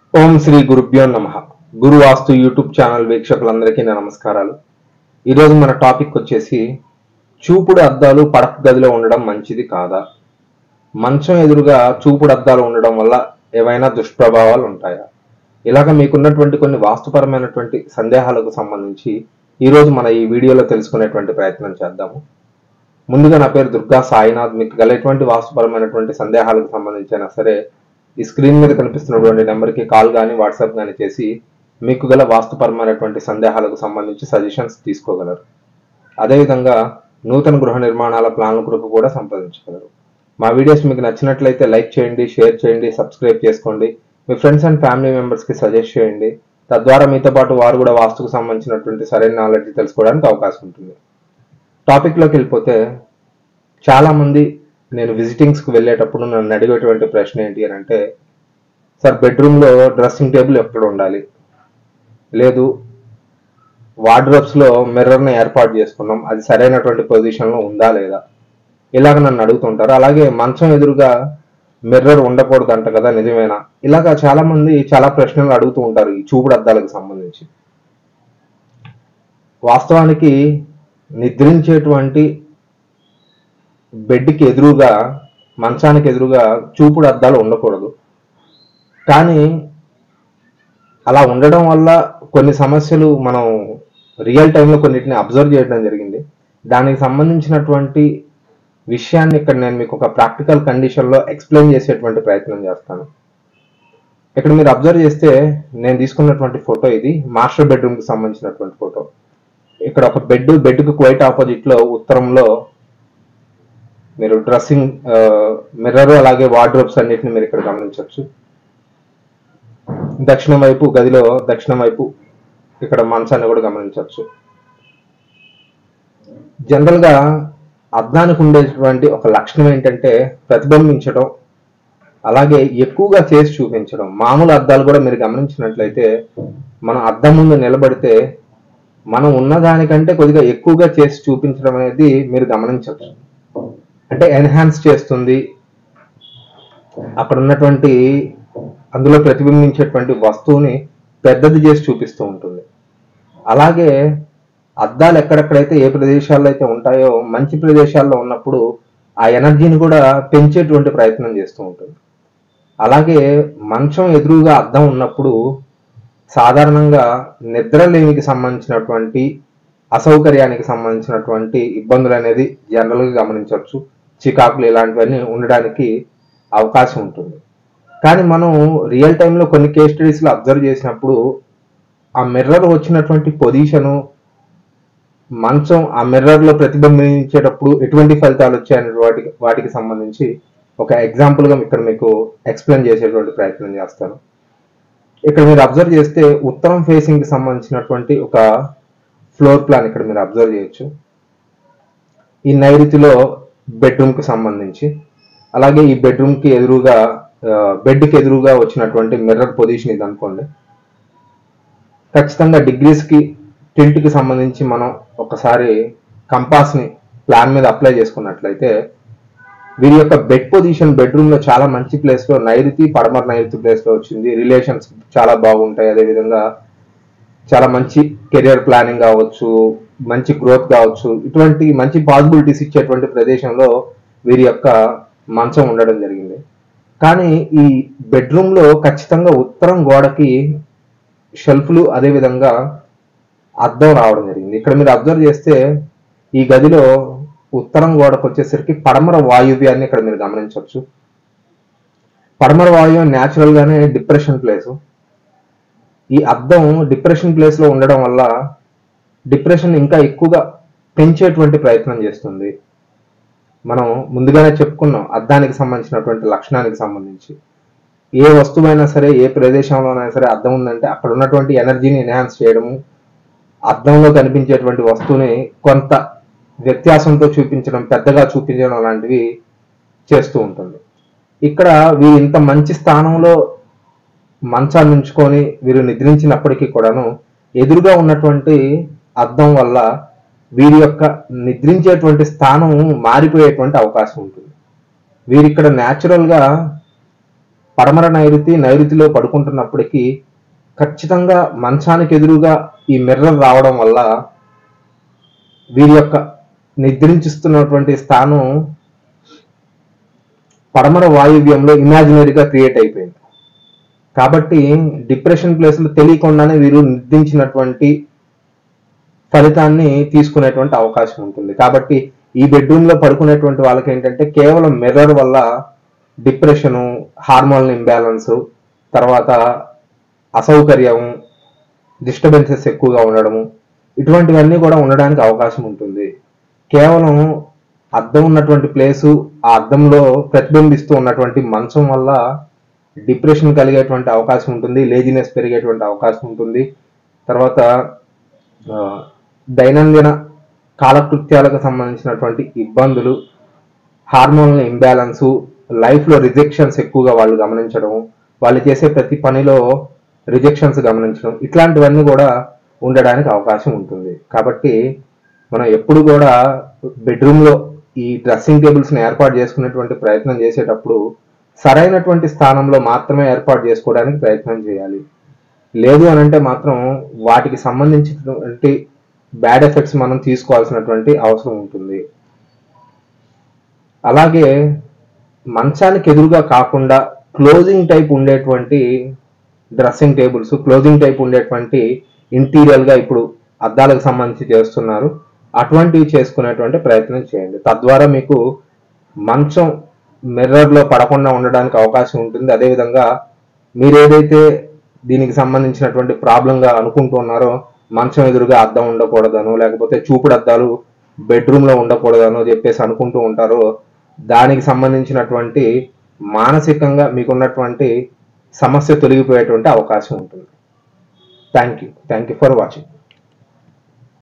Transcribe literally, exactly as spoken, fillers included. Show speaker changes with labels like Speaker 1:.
Speaker 1: ఓం శ్రీ గురుభ్యో నమః. గురు వాస్తు YouTube channel వీక్షకులందరికీ నా నమస్కారాలు. ఈరోజు మన టాపిక్ వచ్చేసి చూపుడు అద్దాలు పడక గదిలో ఉండడం మంచిది కాదా, మంచం ఎదురుగా చూపుడు అద్దాలు ఉండడం వల్ల ఏవైనా దుష్ప్రభావాలు ఉంటాయా, ఇలాగ మీకున్నటువంటి కొన్ని వాస్తుపరమైనటువంటి సందేహాలకు సంబంధించి ఈరోజు మన ఈ వీడియోలో తెలుసుకునేటువంటి ప్రయత్నం చేద్దాము. ముందుగా నా పేరు దుర్గా సాయినాథ్. మీకు గల ఎటువంటి వాస్తుపరమైనటువంటి సందేహాలకు సంబంధించినా సరే ఈ స్క్రీన్ మీద కనిపిస్తున్నటువంటి నెంబర్కి కాల్ కానీ వాట్సాప్ కానీ చేసి మీకు గల వాస్తుపరమైనటువంటి సందేహాలకు సంబంధించి సజెషన్స్ తీసుకోగలరు. అదేవిధంగా నూతన గృహ నిర్మాణాల ప్లాన్ల కొరకు కూడా సంప్రదించగలరు. మా వీడియోస్ మీకు నచ్చినట్లయితే లైక్ చేయండి, షేర్ చేయండి, సబ్స్క్రైబ్ చేసుకోండి, మీ ఫ్రెండ్స్ అండ్ ఫ్యామిలీ మెంబర్స్కి సజెస్ట్ చేయండి. తద్వారా మీతో పాటు వారు కూడా వాస్తుకు సంబంధించినటువంటి సరైన నాలెడ్జ్ తెలుసుకోవడానికి అవకాశం ఉంటుంది. టాపిక్లోకి వెళ్ళిపోతే, చాలామంది నేను విజిటింగ్స్కి వెళ్ళేటప్పుడు నన్ను అడిగేటువంటి ప్రశ్న ఏంటి అని అంటే, సార్ బెడ్రూమ్లో డ్రెస్సింగ్ టేబుల్ ఎక్కడ ఉండాలి, లేదు వార్డ్రోబ్స్లో మిర్రర్ని ఏర్పాటు చేసుకున్నాం, అది సరైనటువంటి పొజిషన్లో ఉందా లేదా, ఇలాగ నన్ను అడుగుతుంటారు. అలాగే మంచం ఎదురుగా మిర్రర్ ఉండకూడదు అంట కదా, నిజమేనా? ఇలాగా చాలామంది చాలా ప్రశ్నలు అడుగుతూ ఉంటారు ఈ చూపుడు అద్దాలకు సంబంధించి. వాస్తవానికి నిద్రించేటువంటి బెడ్కి ఎదురుగా, మంచానికి ఎదురుగా చూపుడు అద్దాలు ఉండకూడదు. కానీ అలా ఉండడం వల్ల కొన్ని సమస్యలు మనం రియల్ టైంలో కొన్నిటిని అబ్జర్వ్ చేయడం జరిగింది. దానికి సంబంధించినటువంటి విషయాన్ని ఇక్కడ నేను మీకు ఒక ప్రాక్టికల్ కండిషన్లో ఎక్స్ప్లెయిన్ చేసేటువంటి ప్రయత్నం చేస్తాను. ఇక్కడ మీరు అబ్జర్వ్ చేస్తే నేను తీసుకున్నటువంటి ఫోటో ఇది మాస్టర్ బెడ్రూమ్కి సంబంధించినటువంటి ఫోటో. ఇక్కడ ఒక బెడ్, బెడ్కి క్వైట్ ఆపోజిట్లో ఉత్తరంలో మీరు డ్రెస్సింగ్ మిర్రర్ అలాగే వార్డ్రోబ్స్ అన్నిటిని మీరు ఇక్కడ గమనించవచ్చు. దక్షిణం వైపు గదిలో దక్షిణం వైపు ఇక్కడ మంచాన్ని కూడా గమనించవచ్చు. జనరల్గా అద్దానికి ఉండేటువంటి ఒక లక్షణం ఏంటంటే ప్రతిబింబించడం, అలాగే ఎక్కువగా చేసి చూపించడం. మామూలు అద్దాలు కూడా మీరు గమనించినట్లయితే మనం అద్దం ముందు నిలబడితే మనం ఉన్నదానికంటే కొద్దిగా ఎక్కువగా చేసి చూపించడం అనేది మీరు గమనించవచ్చు. అంటే ఎన్హాన్స్ చేస్తుంది, అక్కడ ఉన్నటువంటి అందులో ప్రతిబింబించేటువంటి వస్తువుని పెద్దది చేసి చూపిస్తూ ఉంటుంది. అలాగే అద్దాలు ఎక్కడెక్కడైతే ఏ ప్రదేశాల్లో అయితే ఉంటాయో మంచి ప్రదేశాల్లో ఉన్నప్పుడు ఆ ఎనర్జీని కూడా పెంచేటువంటి ప్రయత్నం చేస్తూ ఉంటుంది. అలాగే మంచం ఎదురుగా అద్దం ఉన్నప్పుడు సాధారణంగా నిద్రలేమికి సంబంధించినటువంటి అసౌకర్యానికి సంబంధించినటువంటి ఇబ్బందులు అనేది జనరల్గా గమనించవచ్చు. చికాకులు ఇలాంటివన్నీ ఉండడానికి అవకాశం ఉంటుంది. కానీ మనం రియల్ టైంలో కొన్ని కేస్ స్టడీస్లో అబ్జర్వ్ చేసినప్పుడు ఆ మిర్రర్ వచ్చినటువంటి పొజిషను, మంచం ఆ మిర్రర్లో ప్రతిబింబించేటప్పుడు ఎటువంటి ఫలితాలు వచ్చాయనే వాటికి వాటికి సంబంధించి ఒక ఎగ్జాంపుల్గా ఇక్కడ మీకు ఎక్స్ప్లెయిన్ చేసేటువంటి ప్రయత్నం చేస్తాను. ఇక్కడ మీరు అబ్జర్వ్ చేస్తే ఉత్తరం ఫేసింగ్కి సంబంధించినటువంటి ఒక ఫ్లోర్ ప్లాన్ ఇక్కడ మీరు అబ్జర్వ్ చేయొచ్చు. ఈ నైరుతిలో బెడ్రూమ్కి సంబంధించి, అలాగే ఈ బెడ్రూమ్కి ఎదురుగా బెడ్కి ఎదురుగా వచ్చినటువంటి మిర్రర్ పొజిషన్ ఇది అనుకోండి. ఖచ్చితంగా డిగ్రీస్కి టిల్ట్కి సంబంధించి మనం ఒకసారి కంపాస్ని ప్లాన్ మీద అప్లై చేసుకున్నట్లయితే వీరి యొక్క బెడ్ పొజిషన్ బెడ్రూమ్లో చాలా మంచి ప్లేస్లో నైరుతి, పడమర నైరుతి ప్లేస్లో వచ్చింది. రిలేషన్స్ చాలా బాగుంటాయి. అదేవిధంగా చాలా మంచి కెరియర్ ప్లానింగ్ కావచ్చు, మంచి గ్రోత్ కావచ్చు, ఇటువంటి మంచి పాసిబిలిటీస్ ఇచ్చేటువంటి ప్రదేశంలో వీరి యొక్క మంచం ఉండడం జరిగింది. కానీ ఈ బెడ్రూమ్లో ఖచ్చితంగా ఉత్తరం గోడకి షెల్ఫ్లు అదేవిధంగా అద్దం రావడం జరిగింది. ఇక్కడ మీరు అబ్జర్వ్ చేస్తే ఈ గదిలో ఉత్తరం గోడకు వచ్చేసరికి పడమర వాయువ్యాన్ని ఇక్కడ మీరు గమనించవచ్చు. పడమర వాయువ్యం న్యాచురల్ గానే డిప్రెషన్ ప్లేసు. ఈ అద్దం డిప్రెషన్ ప్లేస్ లో ఉండడం వల్ల డిప్రెషన్ ఇంకా ఎక్కువగా పెంచేటువంటి ప్రయత్నం చేస్తుంది. మనం ముందుగానే చెప్పుకున్నాం అద్దానికి సంబంధించినటువంటి లక్షణానికి సంబంధించి. ఏ వస్తువైనా సరే, ఏ ప్రదేశంలోనైనా సరే అద్దం ఉందంటే అక్కడ ఉన్నటువంటి ఎనర్జీని ఎన్హాన్స్ చేయడము, అద్దంలో కనిపించేటువంటి వస్తువుని కొంత వ్యత్యాసంతో చూపించడం, పెద్దగా చూపించడం లాంటివి చేస్తూ ఉంటుంది. ఇక్కడ వీరు ఇంత మంచి స్థానంలో మంచాన్ని ఉంచుకొని వీరు నిద్రించినప్పటికీ కూడాను ఎదురుగా ఉన్నటువంటి అద్దం వల్ల వీరి యొక్క నిద్రించేటువంటి స్థానం మారిపోయేటువంటి అవకాశం ఉంటుంది. వీరు ఇక్కడ న్యాచురల్గా పడమర నైరుతి నైరుతిలో పడుకుంటున్నప్పటికీ ఖచ్చితంగా మంచానికి ఎదురుగా ఈ మిర్రర్ రావడం వల్ల వీరి యొక్క నిద్రించుస్తున్నటువంటి స్థానం పడమర వాయువ్యంలో ఇమాజినరీగా క్రియేట్ అయిపోయింది. కాబట్టి డిప్రెషన్ ప్లేస్లో తెలియకుండానే వీరు నిద్రించినటువంటి ఫలితాన్ని తీసుకునేటువంటి అవకాశం ఉంటుంది. కాబట్టి ఈ బెడ్రూమ్లో పడుకునేటువంటి వాళ్ళకి ఏంటంటే కేవలం మిర్రర్ వల్ల డిప్రెషను, హార్మోనల్ ఇంబ్యాలెన్స్, తర్వాత అసౌకర్యం, డిస్టర్బెన్సెస్ ఎక్కువగా ఉండడము, ఇటువంటివన్నీ కూడా ఉండడానికి అవకాశం ఉంటుంది. కేవలం అద్దం ఉన్నటువంటి ప్లేసు, ఆ అద్దంలో ప్రతిబింబిస్తూ ఉన్నటువంటి మంచం వల్ల డిప్రెషన్ కలిగేటువంటి అవకాశం ఉంటుంది, లేజినెస్ పెరిగేటువంటి అవకాశం ఉంటుంది. తర్వాత దైనందిన కాలకృత్యాలకు సంబంధించినటువంటి ఇబ్బందులు, హార్మోనల్ ఇంబ్యాలెన్సు, లైఫ్లో రిజెక్షన్స్ ఎక్కువగా వాళ్ళు గమనించడం, వాళ్ళు చేసే ప్రతి పనిలో రిజెక్షన్స్ గమనించడం, ఇట్లాంటివన్నీ కూడా ఉండడానికి అవకాశం ఉంటుంది. కాబట్టి మనం ఎప్పుడు కూడా బెడ్రూమ్లో ఈ డ్రెస్సింగ్ టేబుల్స్ని ఏర్పాటు చేసుకునేటువంటి ప్రయత్నం చేసేటప్పుడు సరైనటువంటి స్థానంలో మాత్రమే ఏర్పాటు చేసుకోవడానికి ప్రయత్నం చేయాలి. లేదు అని అంటే మాత్రం వాటికి సంబంధించినటువంటి బ్యాడ్ ఎఫెక్ట్స్ మనం తీసుకోవాల్సినటువంటి అవసరం ఉంటుంది. అలాగే మంచానికి ఎదురుగా కాకుండా క్లోజింగ్ టైప్ ఉండేటువంటి డ్రెస్సింగ్ టేబుల్స్, క్లోజింగ్ టైప్ ఉండేటువంటి ఇంటీరియర్గా ఇప్పుడు అద్దాలకు సంబంధించి చేస్తున్నారు, అటువంటివి చేసుకునేటువంటి ప్రయత్నం చేయండి. తద్వారా మీకు మంచం మిర్రర్లో పడకుండా ఉండడానికి అవకాశం ఉంటుంది. అదేవిధంగా మీరు ఏదైతే దీనికి సంబంధించినటువంటి ప్రాబ్లంగా అనుకుంటున్నారో, మంచం ఎదురుగా అద్దం ఉండకూడదనో లేకపోతే చూపుడు అద్దాలు బెడ్రూమ్లో ఉండకూడదనో చెప్పేసి అనుకుంటూ ఉంటారో, దానికి సంబంధించినటువంటి మానసికంగా మీకున్నటువంటి సమస్య తొలగిపోయేటువంటి అవకాశం ఉంటుంది. Thank you thank you for watching.